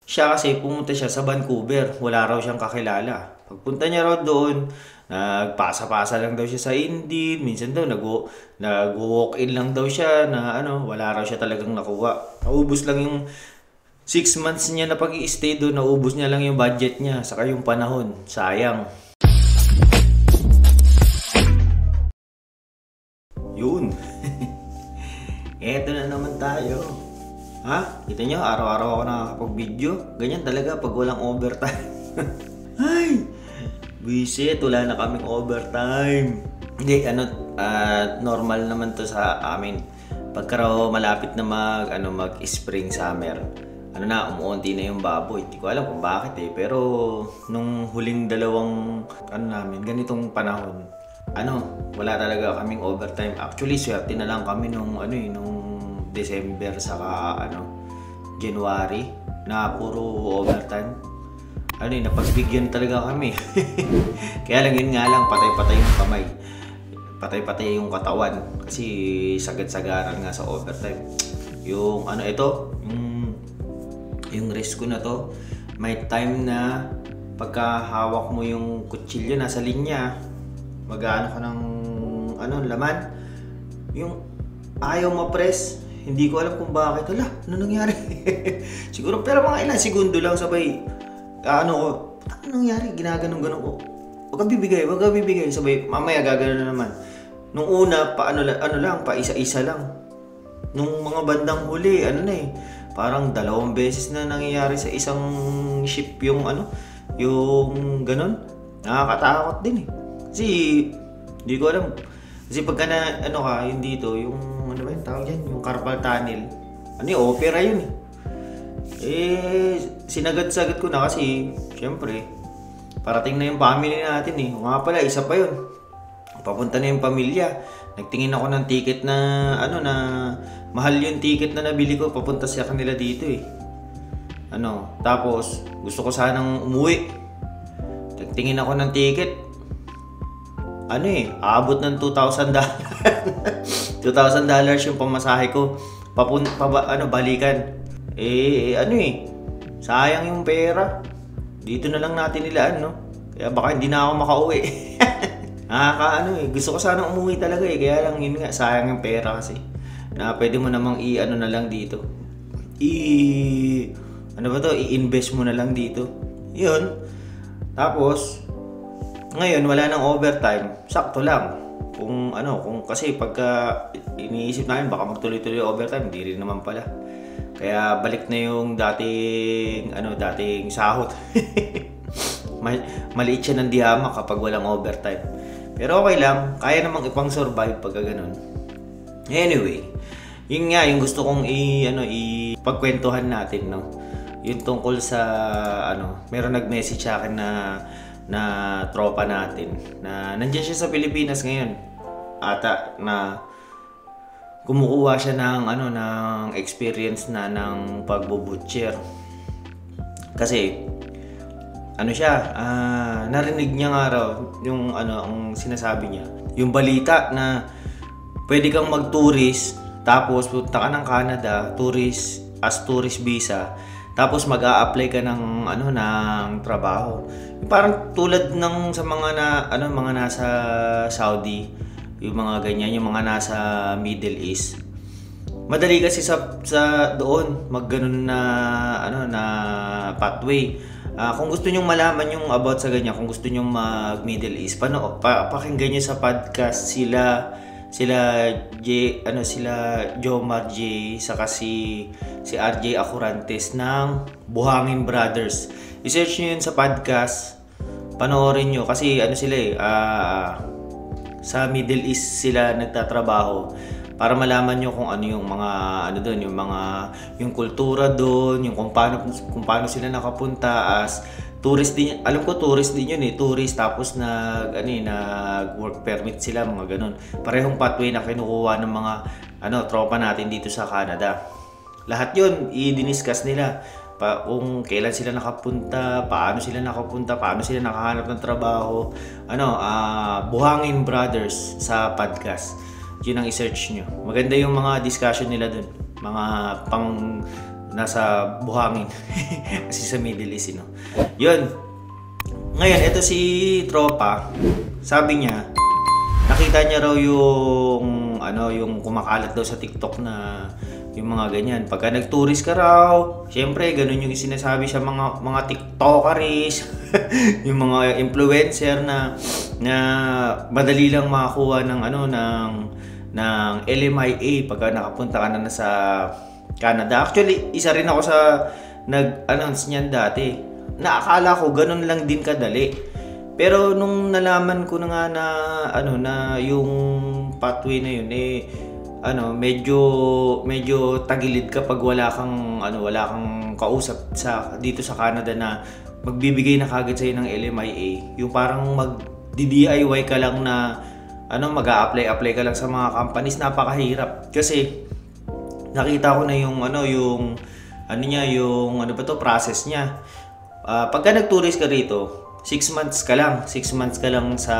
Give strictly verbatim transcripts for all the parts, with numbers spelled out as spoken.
Siya kasi pumunta siya sa Vancouver, wala raw siyang kakilala. Pagpunta niya raw doon, nagpasa-pasa lang daw siya sa Indeed, minsan daw nag nag-walk-in lang daw siya na ano, wala raw siya talagang nakuha. Naubos lang yung six months niya na pag-i-stay doon, naubos niya lang yung budget niya, saka yung panahon. Sayang. Yun. Eto na naman tayo. Ha? Kita nyo, araw-araw ako nakakapag-video. Ganyan talaga pag walang overtime. Ay! Buisit, wala na kaming overtime. Hindi, ano, uh, normal naman to sa amin. Pagka raw malapit na mag, ano, mag-spring summer, ano na, umuunti na yung baboy. Hindi ko alam kung bakit eh. Pero, nung huling dalawang, ano namin, ganitong panahon, ano, wala talaga kaming overtime. Actually, swerte na lang kami nung, ano eh, nung December saka ano January na puro overtime. Ano eh, napagbigyan talaga kami. Kaya lang yun nga lang, patay-patay yung kamay, patay-patay yung katawan kasi sagad-sagaran nga sa overtime. Yung ano ito, yung yung rest ko na to, may time na pagka hawak mo yung kutsilyo nasa linya, mag-aano ka ng ano laman, yung ayaw ma-press. Hindi ko alam kung bakit. Hala, ano nangyari? Siguro pero mga ilang segundo lang sabay ano ko, ano nangyari? Ginaganon-ganon ko. Huwag kang bibigay, huwag kang bibigay. Sabay, mamaya gagano na naman. Nung una, pa ano, ano lang, pa isa-isa lang. Nung mga bandang huli, ano na eh, parang dalawang beses na nangyayari sa isang ship yung ano, yung ganon. Nakakatakot din eh. Kasi, hindi ko alam. Kasi pagka na, ano ka, yung dito, yung ano ba yung tawag yan? Yung carpal tunnel. Ano yung opera yun eh. Eh, sinagad-sagad ko na kasi, syempre, parating na yung family natin eh. O nga pala, isa pa yun. Papunta na yung pamilya. Nagtingin ako ng ticket na, ano na, mahal yung ticket na nabili ko, papunta sa kanila dito eh. Ano, tapos, gusto ko sanang umuwi. Nagtingin ako ng ticket. Ano eh, aabot ng two thousand dollars. two thousand dollars yung pamasahe ko. Papun pa, ano, balikan. Eh, ano eh, sayang yung pera. Dito na lang natin nilaan, no? Kaya baka hindi na ako makauwi. Nakaka, ano eh, gusto ko sana umuwi talaga eh. Kaya lang yun nga, sayang yung pera kasi. Na pwede mo namang i-ano na lang dito. I... Ano ba to? I-invest mo na lang dito. Yun. Tapos, ngayon, wala nang overtime. Sakto lang. Kung ano, kung kasi pagka iniisip namin baka magtuloy-tuloy overtime, hindi rin naman pala. Kaya balik na yung dating ano, dating sahod. Mal maliit siya ng dihama kapag walang overtime. Pero okay lang, kaya namang ipang survive pagka ganun. Anyway, yun nga yung gusto kong i ano ipagkwentuhan natin, no. Yung tungkol sa ano, meron nag-message sa akin na na tropa natin na nandiyan siya sa Pilipinas ngayon ata, na kumukuha siya ng ano ng experience na ng pagbubutcher kasi ano siya, uh, narinig niya nga raw yung ano ang sinasabi niya, yung balita na pwede kang mag-tourist tapos punta ka ng Canada, tourist as tourist visa, tapos mag-a-apply ka ng ano ng trabaho. Parang tulad ng sa mga na ano mga nasa Saudi, yung mga ganyan, yung mga nasa Middle East. Madali kasi sa sa doon magganon na ano na pathway. Uh, kung gusto niyo malaman yung about sa ganyan, kung gusto niyo mag Middle East, pano pa, pakinggan niyo sa podcast sila sila J ano sila Jomar J saka si si R J Acurantes ng Buhangin Brothers. I-search niyo yun sa podcast. Panoorin niyo kasi ano sila eh uh, sa Middle East sila nagtatrabaho para malaman niyo kung ano yung mga ano doon, yung mga yung kultura doon, yung kung paano kung paano sila nakapunta as tourist din. Alam ko tourist din yun eh, tourist tapos nag ano eh, nag work permit sila, mga ganun. Parehong pathway na kinukuha ng mga ano tropa natin dito sa Canada. Lahat yun i-discuss nila. Pa, kung kailan sila nakapunta, paano sila nakapunta, paano sila nakahanap ng trabaho. Ano, uh, Buhangin Brothers sa podcast. Yun ang i-search nyo. Maganda yung mga discussion nila dun. Mga pang nasa buhangin. Kasi sa Middle East, no? Yun. Ngayon, ito si tropa, sabi niya, nakita niya raw yung, ano, yung kumakalat daw sa TikTok na yung mga ganyan. Pagka nag-tourist ka raw, syempre, ganun yung sinasabi sa mga mga TikTokeries, yung mga influencer na na madali lang makakuha ng ano ng ng L M I A pagka nakapunta ka na, na sa Canada. Actually, isa rin ako sa nag-announce niyan dati. Naakala ko ganun lang din kadali. Pero nung nalaman ko na nga na ano na yung pathway na yun eh ano medyo medyo tagilid kapag wala kang ano wala kang kausap sa dito sa Canada na magbibigay na kagad sa'yo ng L M I A. Yung parang mag-D I Y ka lang na ano mag-a-apply-apply ka lang sa mga companies, napakahirap. Kasi nakita ko na yung ano yung ano niya yung ano ba to process niya. Uh, pagka nag-tourist ka rito, six months ka lang, six months ka lang sa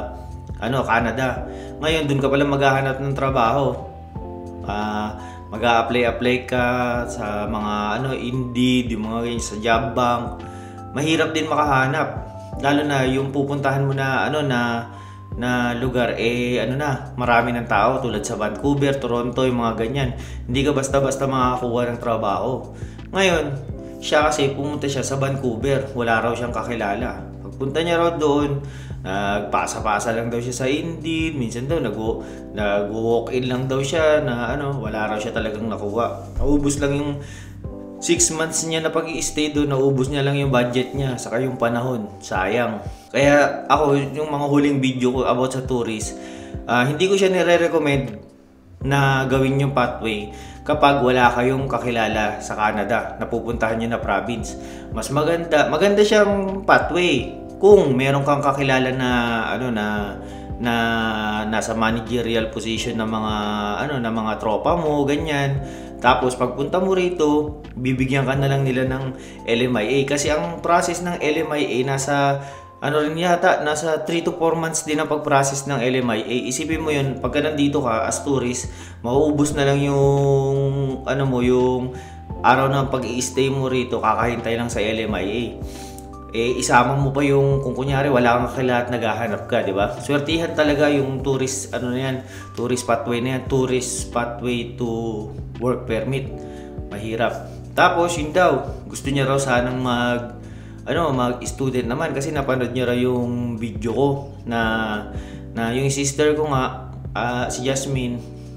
ano Canada. Ngayon doon ka pala maghahanap ng trabaho. Uh, mag-a-apply-apply ka sa mga ano Indeed, yung mga ganyan sa job bank. Mahirap din makahanap. Lalo na yung pupuntahan mo na ano na na lugar eh ano na, marami ng tao tulad sa Vancouver, Toronto, yung mga ganyan. Hindi ka basta-basta makakakuha ng trabaho. Ngayon, siya kasi pumunta siya sa Vancouver, wala raw siyang kakilala. Pagpunta niya raw doon, nagpasa-pasa lang daw siya sa Indeed, minsan daw nag-walk-in lang daw siya na ano, wala raw siya talagang nakuha. Naubos lang yung six months niya na pag-i-stay doon, naubos niya lang yung budget niya, saka yung panahon. Sayang. Kaya ako, yung mga huling video ko about sa tourist, uh, hindi ko siya nire-recommend na gawin yung pathway kapag wala kayong kakilala sa Canada na pupuntahan nyo na province. Mas maganda, maganda siyang pathway kung meron kang kakilala na ano na na nasa managerial position ng mga ano na mga tropa mo, ganyan. Tapos pagpunta mo rito, bibigyan ka na lang nila ng L M I A kasi ang process ng L M I A nasa ano rin yata, nasa three to four months din ang pag-process ng L M I A. Isipin mo yun, pagka nandito ka as tourist, mauubos na lang yung ano mo, yung araw ng pag-i-stay mo rito, kakahintay lang sa L M I A. Eh, isama mo pa yung, kung kunyari wala kang kakilala at naghahanap ka, di ba? Swertihan talaga yung tourist, ano na yan, tourist pathway na yan, tourist pathway to work permit. Mahirap. Tapos, yun daw, gusto niya raw sanang mag, ano, mag-student naman kasi napanood niya raw yung video ko na, na yung sister ko nga, uh, si Jasmine,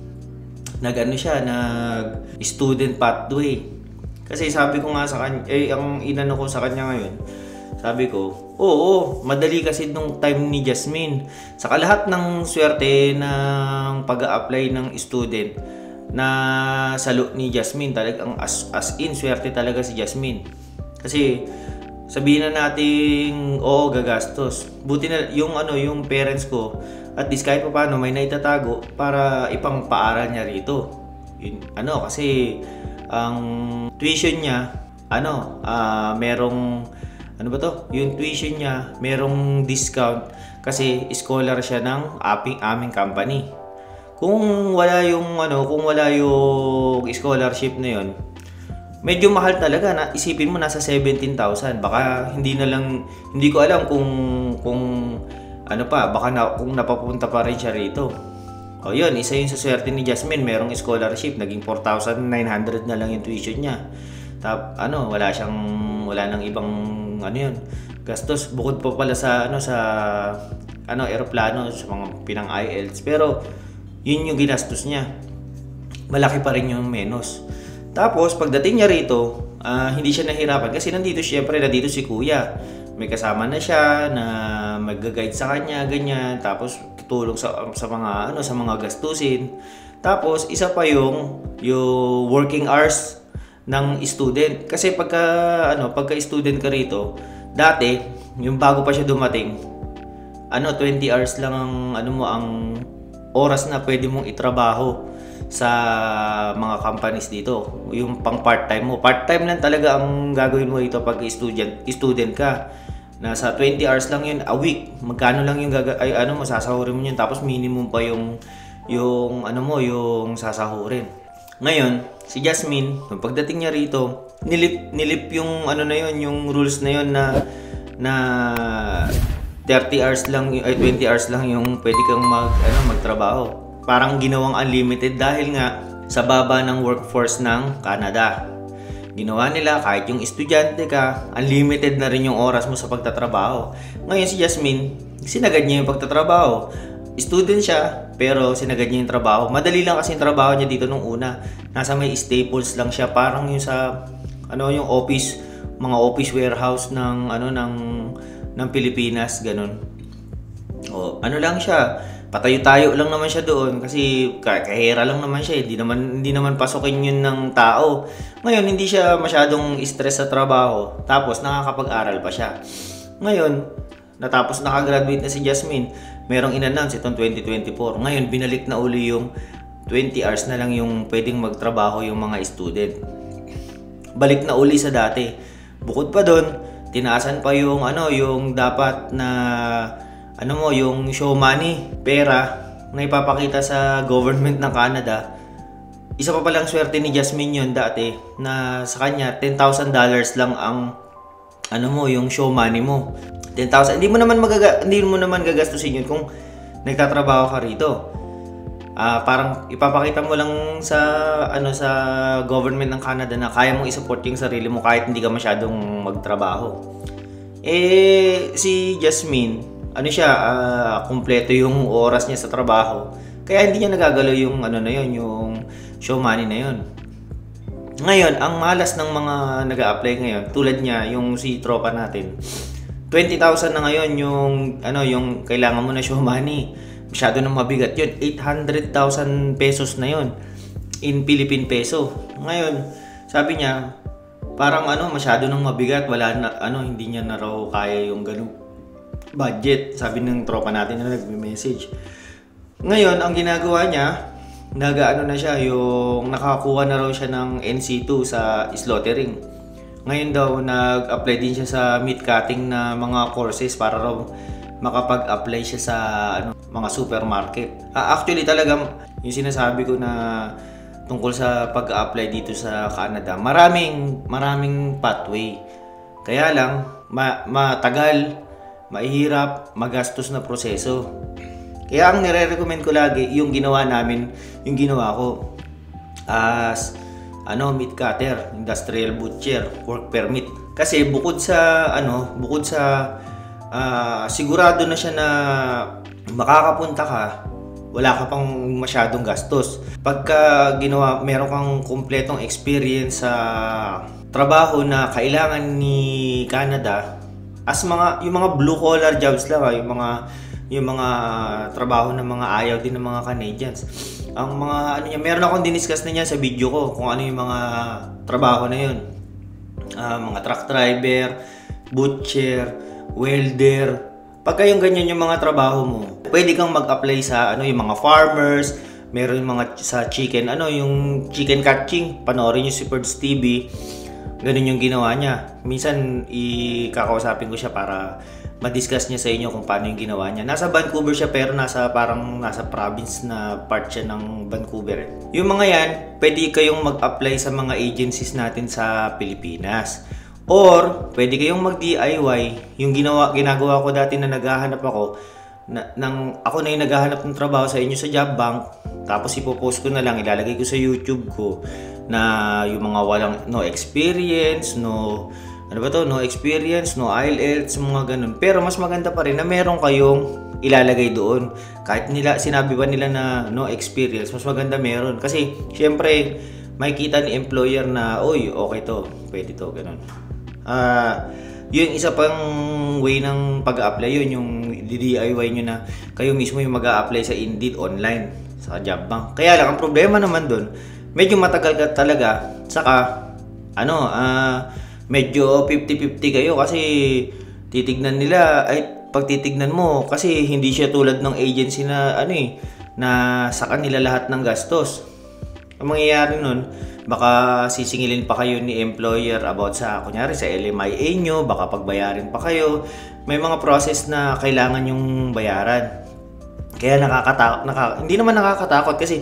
nag-ano siya, nag-student pathway. Kasi sabi ko nga sa kanya, eh, ang inano ko sa kanya ngayon, sabi ko, oo, madali kasi nung time ni Jasmine. Saka lahat ng swerte ng pag-a-apply ng student na salo ni Jasmine, talagang as, as in, swerte talaga si Jasmine. Kasi, sabihin na natin, oo, gagastos. Buti na yung ano, yung parents ko, at least kahit pa paano may naitatago para ipang paaral niya rito. Yun, ano, kasi ang tuition niya, ano, uh, merong ano ba to? Yung tuition niya, merong discount kasi scholar siya ng aping aming company. Kung wala yung ano, kung wala yung scholarship na yun, medyo mahal talaga. Na isipin mo nasa seventeen thousand. Baka hindi na lang, hindi ko alam kung kung ano pa, baka na, kung napapunta pa rin siya rito. O yun, isa yun sa swerte ni Jasmine, merong scholarship, naging four thousand nine hundred na lang yung tuition niya. Tap ano, wala siyang wala nang ibang ano yun, gastos bukod pa pala sa ano sa ano eroplano, sa mga pinang I E L T S. Pero yun yung ginastos niya. Malaki pa rin yung menos. Tapos pagdating niya rito, uh, hindi siya nahirapan kasi nandito syempre nandito si Kuya. May kasama na siya na mag-guide sa kanya, ganyan. Tapos tutulong sa sa mga ano sa mga gastusin. Tapos isa pa yung yung working hours ng student. Kasi pagka ano, pagka student ka rito, dati yung bago pa siya dumating, ano twenty hours lang ang ano mo ang oras na pwede mong itrabaho sa mga companies dito. Yung pang part-time mo. Part-time lang talaga ang gagawin mo dito pag student, student ka. Nasa twenty hours lang yun a week. Magkano lang yung gaga ay ano mo sasahurin mo yun, tapos minimum pa yung yung ano mo yung sasahurin. Ngayon, si Jasmine, nung pagdating niya rito, nilip, nilip yung ano na yun, yung rules na yun na na thirty hours lang, ay twenty hours lang yung pwede kang mag, ano, magtrabaho. Parang ginawang unlimited dahil nga sa baba ng workforce ng Canada. Ginawa nila kahit yung estudyante ka, unlimited na rin yung oras mo sa pagtatrabaho. Ngayon si Jasmine, sinagad niya yung pagtatrabaho. Student siya, pero sinagad niya yung trabaho. Madali lang kasi yung trabaho niya dito nung una. Nasa may Staples lang siya, parang yung sa ano yung office, mga office warehouse ng ano ng ng Pilipinas, ganun. O ano lang siya, patayo-tayo lang naman siya doon kasi kahira lang naman siya, hindi naman hindi naman pasukin yun ng tao. Ngayon hindi siya masyadong stress sa trabaho, tapos nakakapag-aral pa siya. Ngayon, natapos nakagraduate na si Jasmine, merong in-announce itong twenty twenty-four. Ngayon, binalik na uli yung twenty hours na lang yung pwedeng magtrabaho yung mga student. Balik na uli sa dati. Bukod pa doon, tinaasan pa yung ano, yung dapat na ano mo, yung show money, pera na ipapakita sa government ng Canada. Isa pa palang swerte ni Jasmine yun dati na sa kanya ten thousand dollars lang ang ano mo, yung show money mo. ten thousand. Hindi mo naman magaga hindi mo naman gagastusin yun kung nagtatrabaho ka rito. Ah, uh, parang ipapakita mo lang sa ano sa government ng Canada na kaya mong i-support yung sarili mo kahit hindi ka masyadong magtrabaho. Eh si Jasmine, ano siya, uh, kumpleto yung oras niya sa trabaho. Kaya hindi niya nagagalaw yung ano na yun, yung show money na yun. Ngayon, ang malas ng mga nag-a-apply ngayon, tulad niya, yung si tropa natin, twenty thousand na ngayon yung ano yung kailangan mo na show money. Masyado nang mabigat yun. eight hundred thousand pesos na yun in Philippine peso. Ngayon, sabi niya, parang ano, masyado nang mabigat, wala na ano, hindi niya na raw kaya yung ganung budget. Sabi ng tropa natin na nagme-message. Ngayon, ang ginagawa niya, nag-ano na siya, yung nakakuha na raw siya ng N C two sa slaughtering. Ngayon daw, nag-apply din siya sa meat cutting na mga courses para raw makapag-apply siya sa ano, mga supermarket. Uh, actually, talaga, yung sinasabi ko na tungkol sa pag-apply dito sa Canada, maraming, maraming pathway. Kaya lang, ma matagal, mahirap, magastos na proseso. Kaya ang nire-recommend ko lagi, yung ginawa namin, yung ginawa ko as ano, meat cutter, industrial butcher, work permit. Kasi bukod sa ano, bukod sa uh, sigurado na siya na makakapunta ka, wala ka pang masyadong gastos. Pagka ginawa, meron kang kumpletong experience sa trabaho na kailangan ni Canada, as mga yung mga blue collar jobs lang, yung mga yung mga trabaho ng mga ayaw din ng mga Canadians. Ang mga ano niya, meron akong diniscuss na niya sa video ko kung ano yung mga trabaho na yun. Uh, mga truck driver, butcher, welder. Pagka yung ganyan yung mga trabaho mo, pwede kang mag-apply sa ano yung mga farmers, meron yung mga sa chicken, ano yung chicken catching. Panoorin niyo si Perds T V. Ganun yung ginawa niya. Minsan ikakausapin ko siya para ma-discuss niya sa inyo kung paano yung ginawa niya. Nasa Vancouver siya pero nasa parang nasa province na part siya ng Vancouver. Yung mga yan, pwede kayong mag-apply sa mga agencies natin sa Pilipinas. Or pwede kayong mag-D I Y. Yung ginawa ginagawa ko dati na naghahanap ako na, nang ako na yung naghahanap ng trabaho sa inyo sa job bank, tapos ipopost ko na lang, ilalagay ko sa YouTube ko na yung mga walang no experience, no ano ba to, no experience, no I E L T S, mga ganun. Pero mas maganda pa rin na meron kayong ilalagay doon. Kahit nila sinabi ba nila na no experience, mas maganda meron. Kasi syempre makikita ni employer na, oy, okay to, pwede to, ganun. Ah, uh, yun isa pang way ng pag-a-apply, yun yung D I Y nyo na kayo mismo yung mag-a-apply sa Indeed online sa job bank. Kaya lang ang problema naman doon, medyo matagal ka talaga, saka ano, ah uh, medyo fifty fifty kayo kasi titignan nila, ay pag titignan mo kasi hindi siya tulad ng agency na ano eh, na sa kanila lahat ng gastos. Ang mangyayari nun, baka sisingilin pa kayo ni employer about sa kunyari sa L M I A nyo, baka pagbayarin pa kayo. May mga process na kailangan yung bayaran. Kaya nakakatakot, naka, hindi naman nakakatakot kasi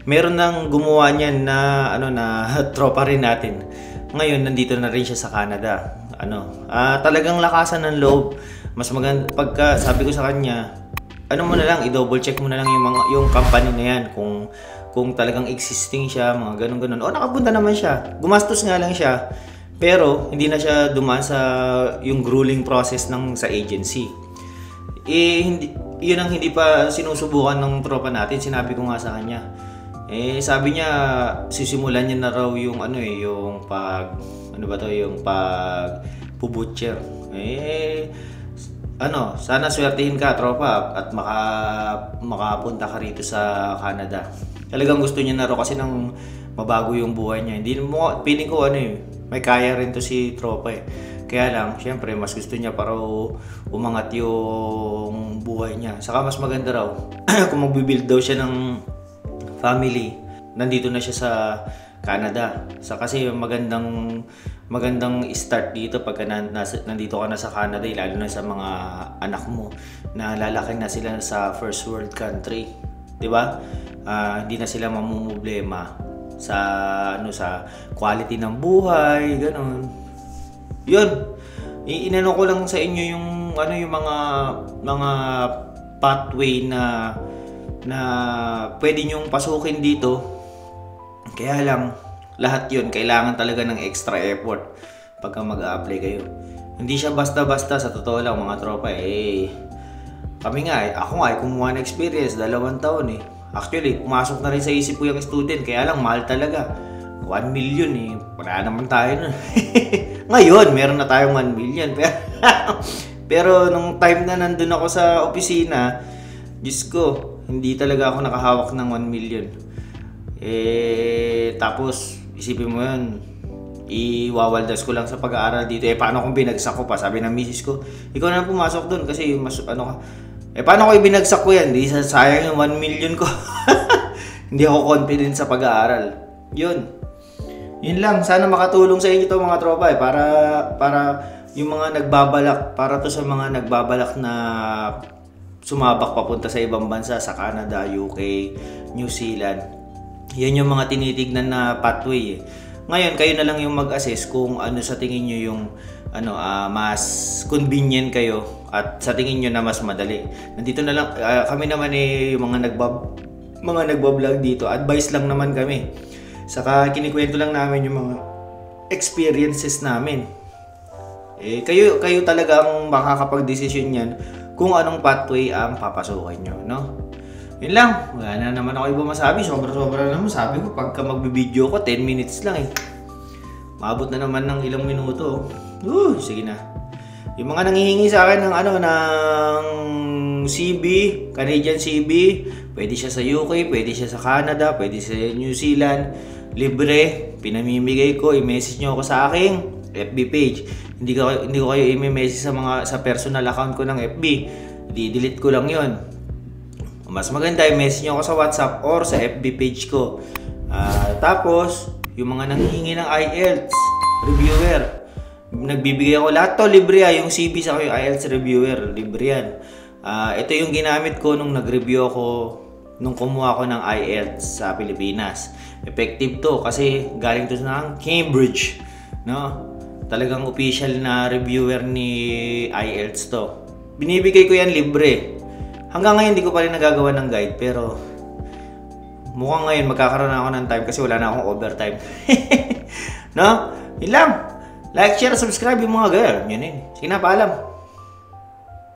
Meron nang gumawa niyan na ano na tropa rin natin. Ngayon nandito na rin siya sa Canada. Ano, ah, talagang lakasan ng loob. Mas maganda pagka sabi ko sa kanya, ano mo na lang, i-double check mo na lang yung mga yung company na yan kung kung talagang existing siya, mga ganun ganun. O nakapunta naman siya. Gumastos nga lang siya. Pero hindi na siya dumaan sa yung grueling process ng sa agency. Eh hindi, yun ang hindi pa sinusubukan ng tropa natin. Sinabi ko nga sa kanya. Eh sabi niya sisimulan niya na raw yung ano eh, yung pag ano ba to, yung pag pubutcher. Eh ano, sana swertihin ka tropa at maka makapunta ka rito sa Canada. Talagang gusto niya na raw kasi nang mabago yung buhay niya. Hindi mo feeling ko ano eh, may kaya rin to si tropa eh. Kaya lang, syempre mas gusto niya para umangat yung buhay niya. Saka mas maganda raw kung magbi-build daw siya ng family, nandito na siya sa Canada. Sa kasi magandang magandang start dito pagka nasa, nandito ka na sa Canada, lalo na sa mga anak mo na lalaki na sila sa first world country, 'di ba? Uh, hindi na sila mamumblema sa ano sa quality ng buhay, ganun. 'Yun. Iinano ko lang sa inyo yung ano yung mga mga pathway na na pwede nyong pasukin dito. Kaya lang, lahat yun kailangan talaga ng extra effort pagka mag-a-apply kayo. Hindi siya basta-basta, sa totoo lang mga tropa eh. Kami nga eh, ako nga eh, kumuha ng experience, dalawang taon eh. Actually, pumasok na rin sa isip ko yung student, kaya lang mahal talaga. one million eh, wala naman tayo nun. Ngayon, meron na tayong one million. Pero, pero nung time na nandun ako sa opisina, Diyos ko, hindi talaga ako nakahawak ng one million. Eh, tapos, isipin mo yun, iwawaldas ko lang sa pag-aaral dito. Eh, paano kung binagsak ko pa? Sabi ng misis ko, ikaw na pumasok dun kasi mas, ano ka. Eh, paano ko ibinagsak ko yan? Di sayang yung one million ko. Hindi ako confident sa pag-aaral. Yun. Yun lang. Sana makatulong sa inyo to mga tropa eh. Para, para yung mga nagbabalak, para to sa mga nagbabalak na sumabak papunta sa ibang bansa, sa Canada, U K, New Zealand. Yan yung mga tinitignan na pathway eh. Ngayon, kayo na lang yung mag-assess kung ano sa tingin nyo yung ano, uh, mas convenient kayo at sa tingin nyo na mas madali. Nandito na lang, uh, kami naman eh, yung mga nagbab mga nagbablog dito, advice lang naman kami. Saka kinikwento lang namin yung mga experiences namin. Eh, kayo, kayo talaga ang makakapag-desisyon yan kung anong pathway ang papasukin nyo, no? Yun lang, wala na naman ako iba masabi. Sobra-sobra naman. Sabi ko, pagka magbibideo ko, ten minutes lang eh. Maabot na naman ng ilang minuto. Uh, sige na. Yung mga nangihingi sa akin ng ano, ng C B, Canadian C B, pwede siya sa U K, pwede siya sa Canada, pwede sa New Zealand. Libre, pinamimigay ko. I-message nyo ako sa aking F B page. Hindi ko, hindi ko kayo i-message sa, mga, sa personal account ko ng F B. Di-delete ko lang yon. Mas maganda i-message nyo ako sa WhatsApp or sa F B page ko. Uh, tapos, yung mga nanghihingi ng I E L T S reviewer, nagbibigay ako lahat to libre ah. Yung C V sa yung I E L T S reviewer, libre yan. Uh, ito yung ginamit ko nung nag-review ako, nung kumuha ko ng I E L T S sa Pilipinas. Effective to kasi galing to ng Cambridge, no? Talagang official na reviewer ni I E L T S to. Binibigay ko yan libre. Hanggang ngayon hindi ko pa rin nagagawa ng guide pero mukhang ngayon magkakaroon ako ng time kasi wala na akong overtime. No? Yun lang. Like, share, subscribe yung mga girl. Yun yun. Sige na, paalam.